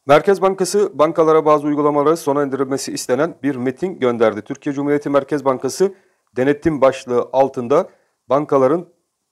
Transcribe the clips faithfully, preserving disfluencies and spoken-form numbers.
Merkez Bankası bankalara bazı uygulamaları sona indirilmesi istenen bir metin gönderdi. Türkiye Cumhuriyeti Merkez Bankası denetim başlığı altında bankaların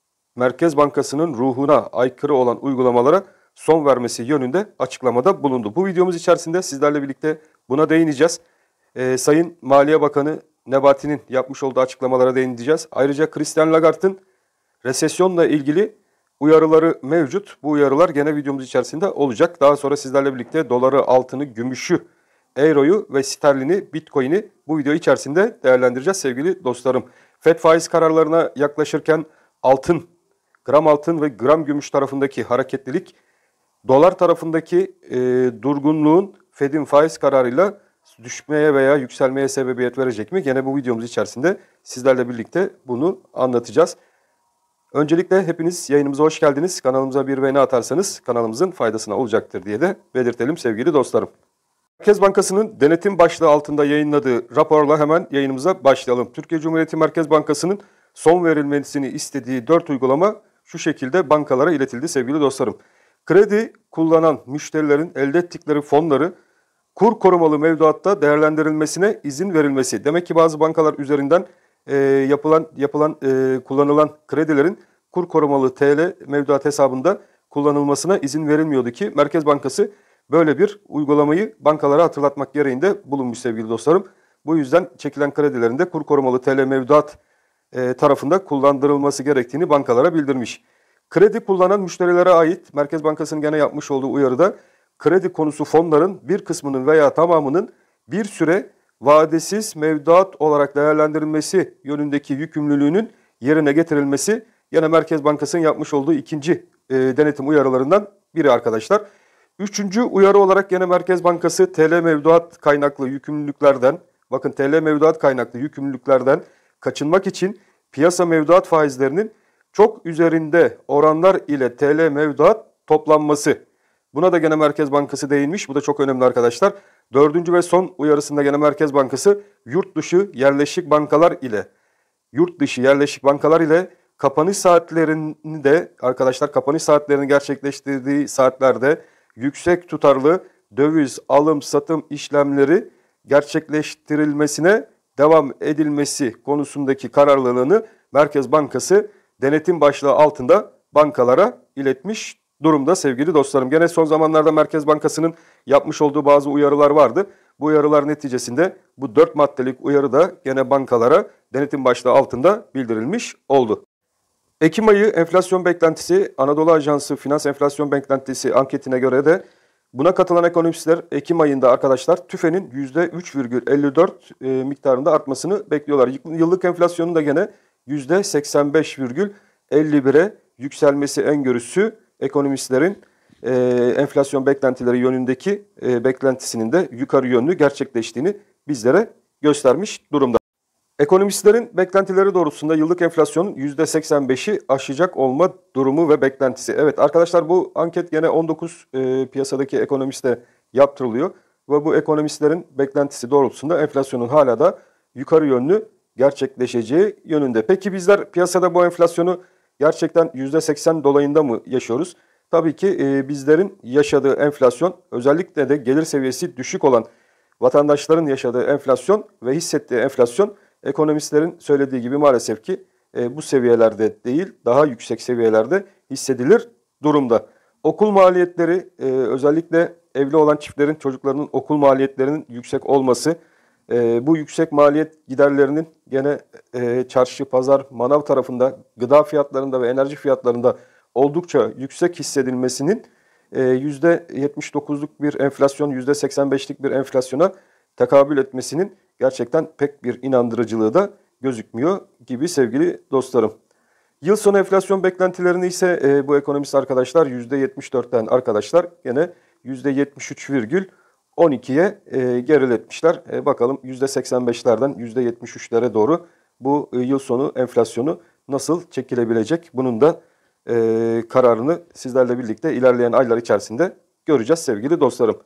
Merkez Bankası'nın ruhuna aykırı olan uygulamalara son vermesi yönünde açıklamada bulundu. Bu videomuz içerisinde sizlerle birlikte buna değineceğiz. Ee, Sayın Maliye Bakanı Nebati'nin yapmış olduğu açıklamalara değineceğiz. Ayrıca Christine Lagarde'ın resesyonla ilgili uyarıları mevcut. Bu uyarılar gene videomuz içerisinde olacak. Daha sonra sizlerle birlikte doları, altını, gümüşü, euroyu ve sterlini, bitcoin'i bu video içerisinde değerlendireceğiz sevgili dostlarım. Fed faiz kararlarına yaklaşırken altın, gram altın ve gram gümüş tarafındaki hareketlilik, dolar tarafındaki e, durgunluğun Fed'in faiz kararıyla düşmeye veya yükselmeye sebebiyet verecek mi? Gene bu videomuz içerisinde sizlerle birlikte bunu anlatacağız. Öncelikle hepiniz yayınımıza hoş geldiniz. Kanalımıza bir beğeni atarsanız kanalımızın faydasına olacaktır diye de belirtelim sevgili dostlarım. Merkez Bankası'nın denetim başlığı altında yayınladığı raporla hemen yayınımıza başlayalım. Türkiye Cumhuriyeti Merkez Bankası'nın son verilmesini istediği dört uygulama şu şekilde bankalara iletildi sevgili dostlarım. Kredi kullanan müşterilerin elde ettikleri fonları kur korumalı mevduatta değerlendirilmesine izin verilmesi. Demek ki bazı bankalar üzerinden e, yapılan yapılan e, kullanılan kredilerin kur korumalı T L mevduat hesabında kullanılmasına izin verilmiyordu ki Merkez Bankası böyle bir uygulamayı bankalara hatırlatmak gereğinde bulunmuş sevgili dostlarım. Bu yüzden çekilen kredilerin de kur korumalı T L mevduat e, tarafında kullandırılması gerektiğini bankalara bildirmiş. Kredi kullanan müşterilere ait Merkez Bankası'nın gene yapmış olduğu uyarıda kredi konusu fonların bir kısmının veya tamamının bir süre vadesiz mevduat olarak değerlendirilmesi yönündeki yükümlülüğünün yerine getirilmesi yine Merkez Bankası'nın yapmış olduğu ikinci e, denetim uyarılarından biri arkadaşlar. Üçüncü uyarı olarak yine Merkez Bankası T L mevduat kaynaklı yükümlülüklerden, bakın T L mevduat kaynaklı yükümlülüklerden kaçınmak için piyasa mevduat faizlerinin çok üzerinde oranlar ile T L mevduat toplanması. Buna da gene Merkez Bankası değinmiş. Bu da çok önemli arkadaşlar. Dördüncü ve son uyarısında gene Merkez Bankası yurt dışı yerleşik bankalar ile yurt dışı yerleşik bankalar ile kapanış saatlerini de arkadaşlar kapanış saatlerini gerçekleştirdiği saatlerde yüksek tutarlı döviz alım satım işlemleri gerçekleştirilmesine devam edilmesi konusundaki kararlılığını Merkez Bankası denetim başlığı altında bankalara iletmiş durumda sevgili dostlarım. Gene son zamanlarda Merkez Bankası'nın yapmış olduğu bazı uyarılar vardı. Bu uyarılar neticesinde bu dört maddelik uyarı da gene bankalara denetim başlığı altında bildirilmiş oldu. Ekim ayı enflasyon beklentisi Anadolu Ajansı Finans Enflasyon Beklentisi anketine göre de buna katılan ekonomistler Ekim ayında arkadaşlar TÜFE'nin yüzde üç virgül elli dört e, miktarında artmasını bekliyorlar. Yıllık enflasyonun da gene yüzde seksen beş virgül elli bire yükselmesi öngörüsü ekonomistlerin e, enflasyon beklentileri yönündeki e, beklentisinin de yukarı yönlü gerçekleştiğini bizlere göstermiş durumda. Ekonomistlerin beklentileri doğrultusunda yıllık enflasyonun yüzde seksen beşi aşacak olma durumu ve beklentisi. Evet arkadaşlar bu anket gene on dokuz e, piyasadaki ekonomiste yaptırılıyor. Ve bu ekonomistlerin beklentisi doğrultusunda enflasyonun hala da yukarı yönlü gerçekleşeceği yönünde. Peki bizler piyasada bu enflasyonu gerçekten yüzde seksen dolayında mı yaşıyoruz? Tabii ki e, bizlerin yaşadığı enflasyon özellikle de gelir seviyesi düşük olan vatandaşların yaşadığı enflasyon ve hissettiği enflasyon ekonomistlerin söylediği gibi maalesef ki e, bu seviyelerde değil daha yüksek seviyelerde hissedilir durumda. Okul maliyetleri e, özellikle evli olan çiftlerin çocuklarının okul maliyetlerinin yüksek olması, e, bu yüksek maliyet giderlerinin gene e, çarşı, pazar, manav tarafında gıda fiyatlarında ve enerji fiyatlarında oldukça yüksek hissedilmesinin e, yüzde yetmiş dokuzluk bir enflasyon, yüzde seksen beşlik bir enflasyona tekabül etmesinin gerçekten pek bir inandırıcılığı da gözükmüyor gibi sevgili dostlarım. Yıl sonu enflasyon beklentilerini ise e, bu ekonomist arkadaşlar yüzde yetmiş dörtten arkadaşlar gene yüzde yetmiş üç virgül on ikiye e, geriletmişler. E, bakalım yüzde seksen beşlerden yüzde yetmiş üçlere doğru bu e, yıl sonu enflasyonu nasıl çekilebilecek? Bunun da e, kararını sizlerle birlikte ilerleyen aylar içerisinde göreceğiz sevgili dostlarım.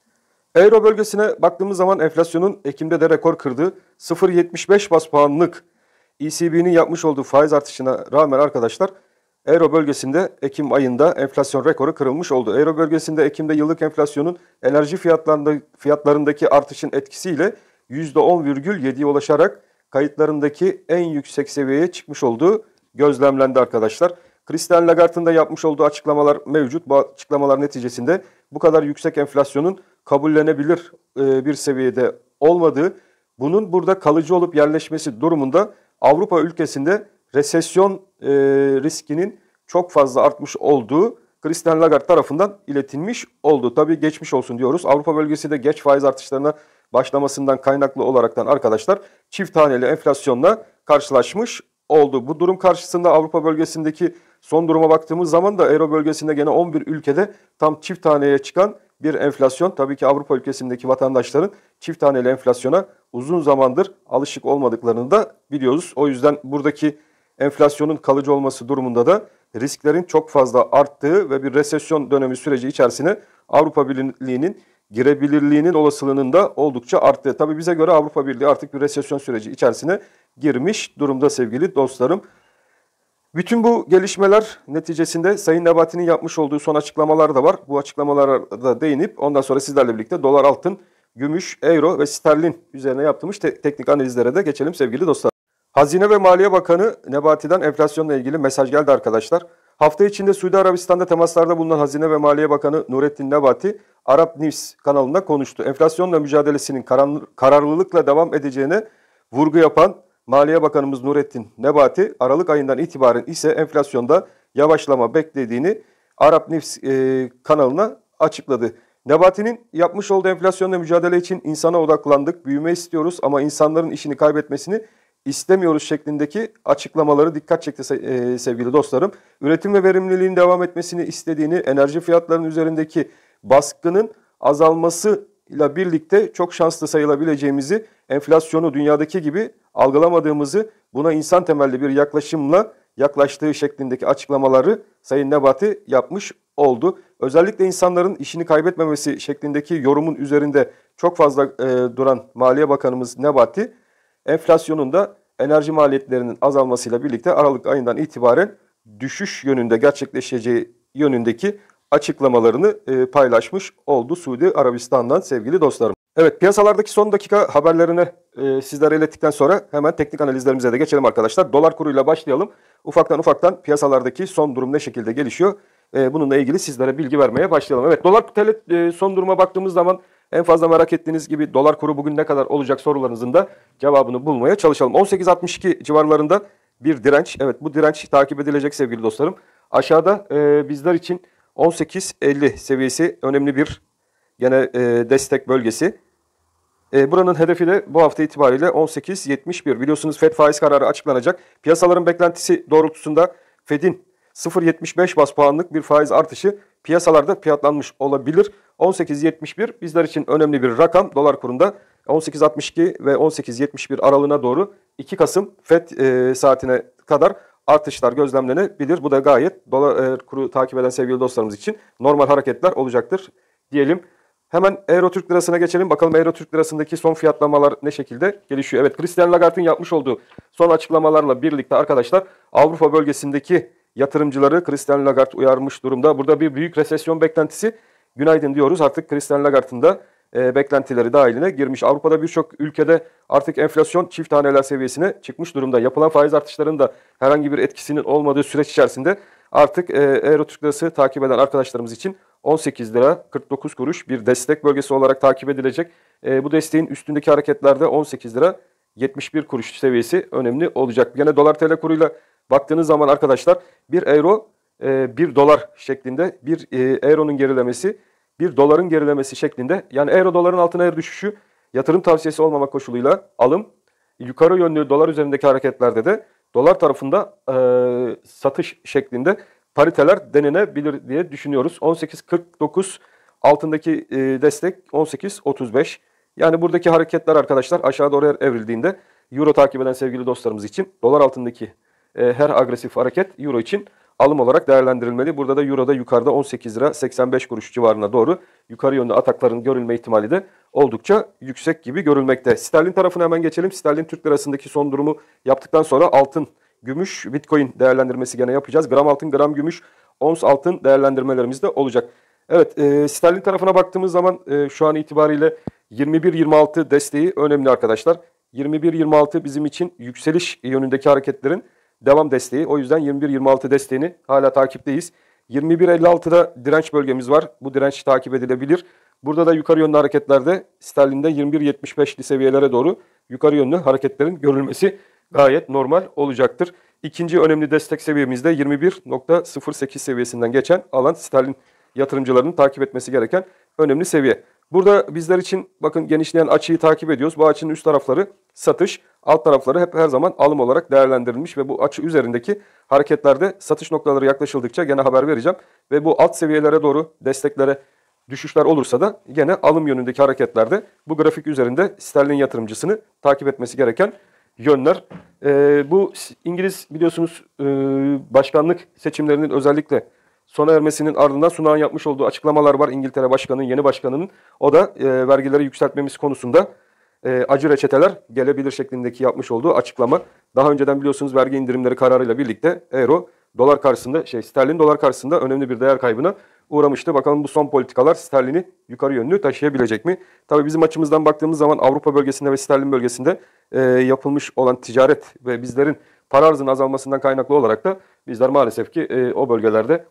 Euro bölgesine baktığımız zaman enflasyonun Ekim'de de rekor kırdığı sıfır virgül yetmiş beş bas puanlık E C B'nin yapmış olduğu faiz artışına rağmen arkadaşlar Euro bölgesinde Ekim ayında enflasyon rekoru kırılmış oldu. Euro bölgesinde Ekim'de yıllık enflasyonun enerji fiyatlarında, fiyatlarındaki artışın etkisiyle yüzde on virgül yediye ulaşarak kayıtlarındaki en yüksek seviyeye çıkmış olduğu gözlemlendi arkadaşlar. Christine Lagarde'ın da yapmış olduğu açıklamalar mevcut. Bu açıklamalar neticesinde bu kadar yüksek enflasyonun kabullenebilir bir seviyede olmadığı, bunun burada kalıcı olup yerleşmesi durumunda Avrupa ülkesinde resesyon e, riskinin çok fazla artmış olduğu Christine Lagarde tarafından iletilmiş oldu. Tabii geçmiş olsun diyoruz. Avrupa bölgesi de geç faiz artışlarına başlamasından kaynaklı olaraktan arkadaşlar çift haneli enflasyonla karşılaşmış oldu. Bu durum karşısında Avrupa bölgesindeki son duruma baktığımız zaman da Euro bölgesinde gene on bir ülkede tam çift haneye çıkan bir enflasyon. Tabii ki Avrupa ülkesindeki vatandaşların çift haneli enflasyona uzun zamandır alışık olmadıklarını da biliyoruz. O yüzden buradaki enflasyonun kalıcı olması durumunda da risklerin çok fazla arttığı ve bir resesyon dönemi süreci içerisine Avrupa Birliği'nin girebilirliğinin olasılığının da oldukça arttığı. Tabii bize göre Avrupa Birliği artık bir resesyon süreci içerisine girmiş durumda sevgili dostlarım. Bütün bu gelişmeler neticesinde Sayın Nebati'nin yapmış olduğu son açıklamalar da var. Bu açıklamalara da değinip ondan sonra sizlerle birlikte dolar, altın, gümüş, euro ve sterlin üzerine yaptığımız te- teknik analizlere de geçelim sevgili dostlar. Hazine ve Maliye Bakanı Nebati'den enflasyonla ilgili mesaj geldi arkadaşlar. Hafta içinde Suudi Arabistan'da temaslarda bulunan Hazine ve Maliye Bakanı Nurettin Nebati, Arap News kanalında konuştu. Enflasyonla mücadelesinin kararlılıkla devam edeceğine vurgu yapan Maliye Bakanımız Nurettin Nebati, Aralık ayından itibaren ise enflasyonda yavaşlama beklediğini Arap News e, kanalına açıkladı. Nebati'nin yapmış olduğu enflasyonla mücadele için insana odaklandık, büyüme istiyoruz ama insanların işini kaybetmesini istemiyoruz şeklindeki açıklamaları dikkat çekti e, sevgili dostlarım. Üretim ve verimliliğin devam etmesini istediğini, enerji fiyatlarının üzerindeki baskının azalmasıyla birlikte çok şanslı sayılabileceğimizi, enflasyonu dünyadaki gibi algılamadığımızı, buna insan temelli bir yaklaşımla yaklaştığı şeklindeki açıklamaları Sayın Nebati yapmış oldu. Özellikle insanların işini kaybetmemesi şeklindeki yorumun üzerinde çok fazla e, duran Maliye Bakanımız Nebati, enflasyonun da enerji maliyetlerinin azalmasıyla birlikte Aralık ayından itibaren düşüş yönünde gerçekleşeceği yönündeki açıklamalarını e, paylaşmış oldu Suudi Arabistan'dan sevgili dostlarım. Evet, piyasalardaki son dakika haberlerini e, sizlere ilettikten sonra hemen teknik analizlerimize de geçelim arkadaşlar. Dolar kuruyla başlayalım. Ufaktan ufaktan piyasalardaki son durum ne şekilde gelişiyor? E, bununla ilgili sizlere bilgi vermeye başlayalım. Evet, dolar T L e, son duruma baktığımız zaman en fazla merak ettiğiniz gibi dolar kuru bugün ne kadar olacak sorularınızın da cevabını bulmaya çalışalım. on sekiz altmış iki civarlarında bir direnç. Evet, bu direnç takip edilecek sevgili dostlarım. Aşağıda e, bizler için on sekiz elli seviyesi önemli bir gene e, destek bölgesi. E, buranın hedefi de bu hafta itibariyle on sekiz yetmiş bir. Biliyorsunuz Fed faiz kararı açıklanacak. Piyasaların beklentisi doğrultusunda Fed'in sıfır virgül yetmiş beş bas puanlık bir faiz artışı piyasalarda fiyatlanmış olabilir. on sekiz yetmiş bir bizler için önemli bir rakam. Dolar kurunda on sekiz altmış iki ve on sekiz yetmiş bir aralığına doğru iki Kasım Fed e, saatine kadar artışlar gözlemlenebilir. Bu da gayet dolar e, kuru takip eden sevgili dostlarımız için normal hareketler olacaktır diyelim. Hemen Euro Türk Lirası'na geçelim. Bakalım Euro Türk Lirası'ndaki son fiyatlamalar ne şekilde gelişiyor. Evet, Christine Lagarde'ın yapmış olduğu son açıklamalarla birlikte arkadaşlar Avrupa bölgesindeki yatırımcıları Christine Lagarde uyarmış durumda. Burada bir büyük resesyon beklentisi günaydın diyoruz. Artık Christine Lagarde'ın da e, beklentileri dahiline girmiş. Avrupa'da birçok ülkede artık enflasyon çift haneler seviyesine çıkmış durumda. Yapılan faiz artışlarının da herhangi bir etkisinin olmadığı süreç içerisinde artık e, Euro Türk Lirası takip eden arkadaşlarımız için on sekiz lira kırk dokuz kuruş bir destek bölgesi olarak takip edilecek. E, bu desteğin üstündeki hareketlerde on sekiz lira yetmiş bir kuruş seviyesi önemli olacak. Yine dolar T L kuruyla baktığınız zaman arkadaşlar bir euro e, bir dolar şeklinde, bir e, euronun gerilemesi bir doların gerilemesi şeklinde, yani euro doların altına eğer düşüşü yatırım tavsiyesi olmamak koşuluyla alım, yukarı yönlü dolar üzerindeki hareketlerde de dolar tarafında e, satış şeklinde pariteler denenebilir diye düşünüyoruz. on sekiz kırk dokuz altındaki e, destek on sekiz otuz beş. Yani buradaki hareketler arkadaşlar aşağı doğru evrildiğinde euro takip eden sevgili dostlarımız için dolar altındaki e, her agresif hareket euro için alım olarak değerlendirilmeli. Burada da euroda yukarıda on sekiz lira seksen beş kuruş civarına doğru yukarı yönlü atakların görülme ihtimali de oldukça yüksek gibi görülmekte. Sterlin tarafına hemen geçelim. Sterlin Türk Lirası'ndaki son durumu yaptıktan sonra altın gümüş, Bitcoin değerlendirmesi gene yapacağız. Gram altın, gram gümüş, ons altın değerlendirmelerimiz de olacak. Evet, e, sterlin tarafına baktığımız zaman e, şu an itibariyle yirmi bir yirmi altı desteği önemli arkadaşlar. yirmi bir yirmi altı bizim için yükseliş yönündeki hareketlerin devam desteği. O yüzden yirmi bir yirmi altı desteğini hala takipteyiz. yirmi bir elli altıda direnç bölgemiz var. Bu direnç takip edilebilir. Burada da yukarı yönlü hareketlerde sterlinde yirmi bir yetmiş beşli seviyelere doğru yukarı yönlü hareketlerin görülmesi gayet normal olacaktır. İkinci önemli destek seviyemizde yirmi bir nokta sıfır sekiz seviyesinden geçen alan sterlin yatırımcılarının takip etmesi gereken önemli seviye. Burada bizler için bakın genişleyen açıyı takip ediyoruz. Bu açının üst tarafları satış, alt tarafları hep her zaman alım olarak değerlendirilmiş ve bu açı üzerindeki hareketlerde satış noktaları yaklaşıldıkça gene haber vereceğim. Ve bu alt seviyelere doğru desteklere düşüşler olursa da gene alım yönündeki hareketlerde bu grafik üzerinde sterlin yatırımcısını takip etmesi gereken yönler. Ee, bu İngiliz biliyorsunuz e, başkanlık seçimlerinin özellikle sona ermesinin ardından Sunak'ın yapmış olduğu açıklamalar var. İngiltere Başkanı'nın, yeni başkanının. O da e, vergileri yükseltmemiz konusunda e, acı reçeteler gelebilir şeklindeki yapmış olduğu açıklama. Daha önceden biliyorsunuz vergi indirimleri kararıyla birlikte euro dolar karşısında, şey sterlin dolar karşısında önemli bir değer kaybına uğramıştı. Bakalım bu son politikalar sterlini yukarı yönlü taşıyabilecek mi? Tabii bizim açımızdan baktığımız zaman Avrupa bölgesinde ve sterlin bölgesinde e, yapılmış olan ticaret ve bizlerin para arzının azalmasından kaynaklı olarak da bizler maalesef ki e, o bölgelerde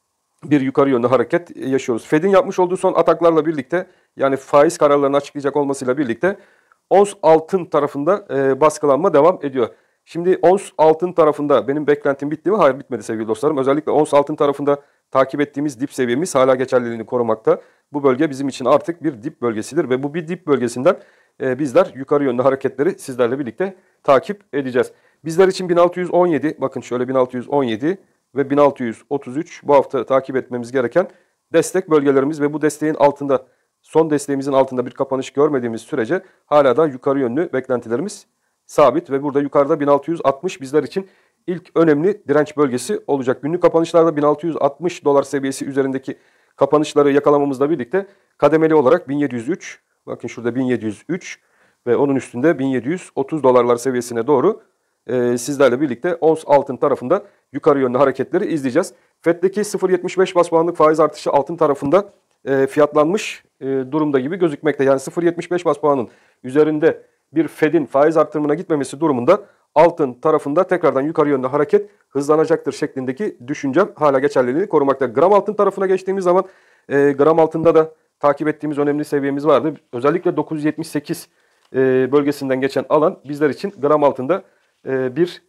bir yukarı yönlü hareket yaşıyoruz. Fed'in yapmış olduğu son ataklarla birlikte, yani faiz kararlarını açıklayacak olmasıyla birlikte ons altın tarafında e, baskılanma devam ediyor. Şimdi ons altın tarafında benim beklentim bitti mi? Hayır, bitmedi sevgili dostlarım. Özellikle ons altın tarafında takip ettiğimiz dip seviyemiz hala geçerliliğini korumakta. Bu bölge bizim için artık bir dip bölgesidir ve bu bir dip bölgesinden e, bizler yukarı yönlü hareketleri sizlerle birlikte takip edeceğiz. Bizler için bin altı yüz on yedi, bakın şöyle bin altı yüz on yedi ve bin altı yüz otuz üç bu hafta takip etmemiz gereken destek bölgelerimiz ve bu desteğin altında, son desteğimizin altında bir kapanış görmediğimiz sürece hala da yukarı yönlü beklentilerimiz sabit ve burada yukarıda bin altı yüz altmış bizler için ilk önemli direnç bölgesi olacak. Günlük kapanışlarda bin altı yüz altmış dolar seviyesi üzerindeki kapanışları yakalamamızla birlikte kademeli olarak bin yedi yüz üç, bakın şurada bin yedi yüz üç ve onun üstünde bin yedi yüz otuz dolarlar seviyesine doğru e, sizlerle birlikte ons altın tarafında yukarı yönlü hareketleri izleyeceğiz. Fed'deki sıfır virgül yetmiş beş bas puanlık faiz artışı altın tarafında e, fiyatlanmış e, durumda gibi gözükmekte. Yani sıfır virgül yetmiş beş bas puanın üzerinde bir Fed'in faiz artırımına gitmemesi durumunda altın tarafında tekrardan yukarı yönlü hareket hızlanacaktır şeklindeki düşüncem hala geçerliliğini korumakta. Gram altın tarafına geçtiğimiz zaman e, gram altında da takip ettiğimiz önemli seviyemiz vardı. Özellikle dokuz yüz yetmiş sekiz e, bölgesinden geçen alan bizler için gram altında e, bir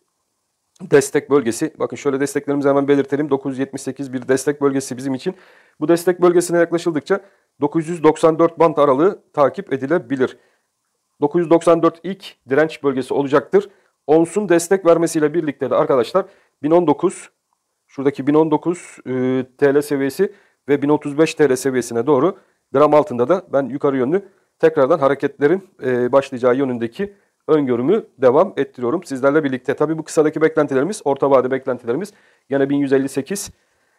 destek bölgesi. Bakın şöyle desteklerimizi hemen belirtelim. dokuz yüz yetmiş sekiz bir destek bölgesi bizim için. Bu destek bölgesine yaklaşıldıkça dokuz yüz doksan dört bant aralığı takip edilebilir. dokuz yüz doksan dört ilk direnç bölgesi olacaktır. Onsun destek vermesiyle birlikte de arkadaşlar bin on dokuz, şuradaki bin on dokuz e, T L seviyesi ve bin otuz beş T L seviyesine doğru gram altında da ben yukarı yönlü tekrardan hareketlerin e, başlayacağı yönündeki öngörümü devam ettiriyorum sizlerle birlikte. Tabii bu kısadaki beklentilerimiz, orta vade beklentilerimiz gene bin yüz elli sekiz.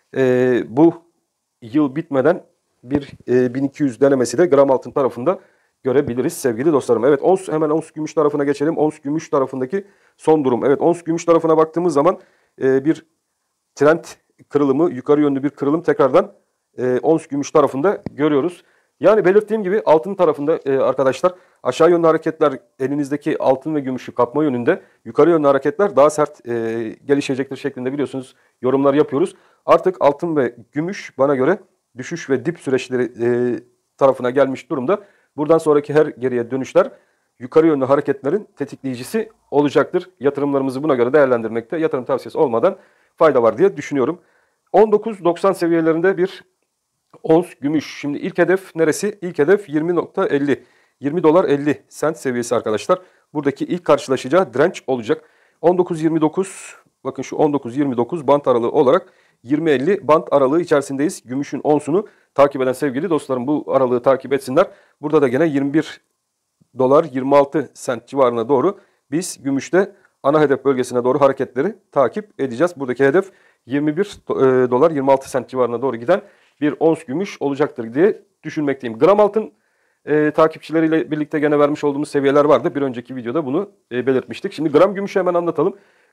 E, bu yıl bitmeden bir e, bin iki yüz denemesi de gram altın tarafında görebiliriz sevgili dostlarım. Evet, ons, hemen ons gümüş tarafına geçelim. Ons gümüş tarafındaki son durum. Evet, ons gümüş tarafına baktığımız zaman e, bir trend kırılımı, yukarı yönlü bir kırılım tekrardan e, ons gümüş tarafında görüyoruz. Yani belirttiğim gibi altın tarafında e, arkadaşlar aşağı yönlü hareketler, elinizdeki altın ve gümüşü kapma yönünde, yukarı yönlü hareketler daha sert e, gelişecektir şeklinde biliyorsunuz yorumlar yapıyoruz. Artık altın ve gümüş bana göre düşüş ve dip süreçleri e, tarafına gelmiş durumda. Buradan sonraki her geriye dönüşler yukarı yönlü hareketlerin tetikleyicisi olacaktır. Yatırımlarımızı buna göre değerlendirmekte yatırım tavsiyesi olmadan fayda var diye düşünüyorum. on dokuz doksan seviyelerinde bir ons gümüş. Şimdi ilk hedef neresi? İlk hedef yirmi nokta elli. yirmi dolar elli sent seviyesi arkadaşlar. Buradaki ilk karşılaşacağı direnç olacak. on dokuz yirmi dokuz, bakın şu on dokuz yirmi dokuz bant aralığı olarak yirmi elli bant aralığı içerisindeyiz. Gümüşün onsunu takip eden sevgili dostlarım bu aralığı takip etsinler. Burada da gene yirmi bir dolar yirmi altı sent civarına doğru biz gümüşte ana hedef bölgesine doğru hareketleri takip edeceğiz. Buradaki hedef yirmi bir dolar yirmi altı sent civarına doğru giden bir ons gümüş olacaktır diye düşünmekteyim. Gram altın e, takipçileriyle birlikte gene vermiş olduğumuz seviyeler vardı. Bir önceki videoda bunu e, belirtmiştik. Şimdi gram gümüşü hemen anlatalım.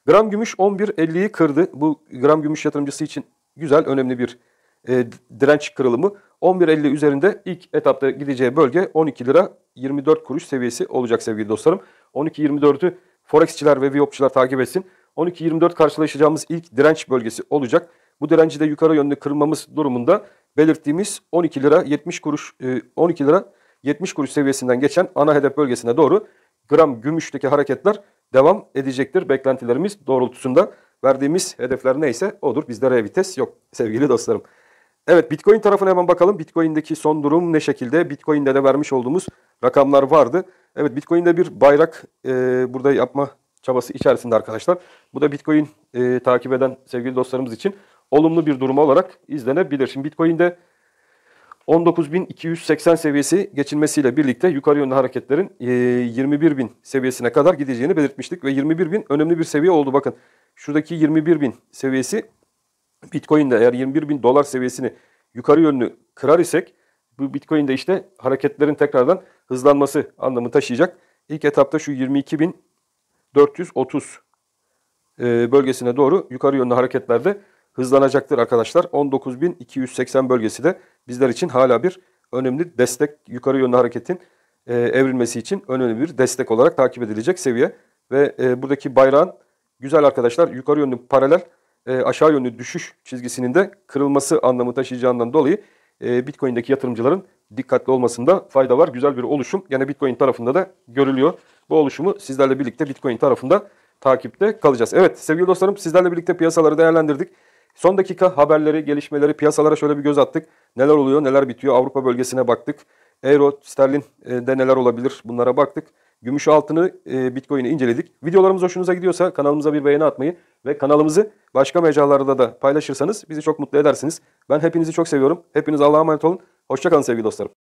Gram gümüş on bir elliyi kırdı. Bu gram gümüş yatırımcısı için güzel, önemli bir e, direnç kırılımı. on bir elli üzerinde ilk etapta gideceği bölge on iki lira yirmi dört kuruş seviyesi olacak sevgili dostlarım. on iki yirmi dördü Forexçiler ve Viyopçular takip etsin. on iki yirmi dört karşılaşacağımız ilk direnç bölgesi olacak. Bu direnci de yukarı yönlü kırmamız durumunda belirttiğimiz on iki lira yetmiş kuruş on iki lira yetmiş kuruş seviyesinden geçen ana hedef bölgesine doğru gram gümüşteki hareketler devam edecektir. Beklentilerimiz doğrultusunda verdiğimiz hedefler neyse odur. Bizde revites yok sevgili dostlarım. Evet, Bitcoin tarafına hemen bakalım. Bitcoin'deki son durum ne şekilde? Bitcoin'de de vermiş olduğumuz rakamlar vardı. Evet, Bitcoin'de bir bayrak e, burada yapma çabası içerisinde arkadaşlar. Bu da Bitcoin e, takip eden sevgili dostlarımız için olumlu bir durum olarak izlenebilir. Şimdi Bitcoin'de on dokuz bin iki yüz seksen seviyesi geçilmesiyle birlikte yukarı yönlü hareketlerin e, yirmi bir bin seviyesine kadar gideceğini belirtmiştik. Ve yirmi bir bin önemli bir seviye oldu. Bakın şuradaki yirmi bir bin seviyesi Bitcoin'de eğer yirmi bir bin dolar seviyesini yukarı yönlü kırar isek bu Bitcoin'de işte hareketlerin tekrardan hızlanması anlamı taşıyacak. İlk etapta şu yirmi iki bin dört yüz otuz e, bölgesine doğru yukarı yönlü hareketlerde hızlanacaktır arkadaşlar. on dokuz bin iki yüz seksen bölgesi de bizler için hala bir önemli destek, yukarı yönlü hareketin e, evrilmesi için önemli bir destek olarak takip edilecek seviye. Ve e, buradaki bayrağın güzel arkadaşlar yukarı yönlü paralel e, aşağı yönlü düşüş çizgisinin de kırılması anlamı taşıyacağından dolayı e, Bitcoin'deki yatırımcıların dikkatli olmasında fayda var. Güzel bir oluşum yani Bitcoin tarafında da görülüyor. Bu oluşumu sizlerle birlikte Bitcoin tarafında takipte kalacağız. Evet sevgili dostlarım, sizlerle birlikte piyasaları değerlendirdik. Son dakika haberleri, gelişmeleri, piyasalara şöyle bir göz attık. Neler oluyor, neler bitiyor? Avrupa bölgesine baktık. Euro, sterlinde neler olabilir? Bunlara baktık. Gümüş altını, e, Bitcoin'i inceledik. Videolarımız hoşunuza gidiyorsa kanalımıza bir beğeni atmayı ve kanalımızı başka mecralarda da paylaşırsanız bizi çok mutlu edersiniz. Ben hepinizi çok seviyorum. Hepiniz Allah'a emanet olun. Hoşça kalın sevgili dostlarım.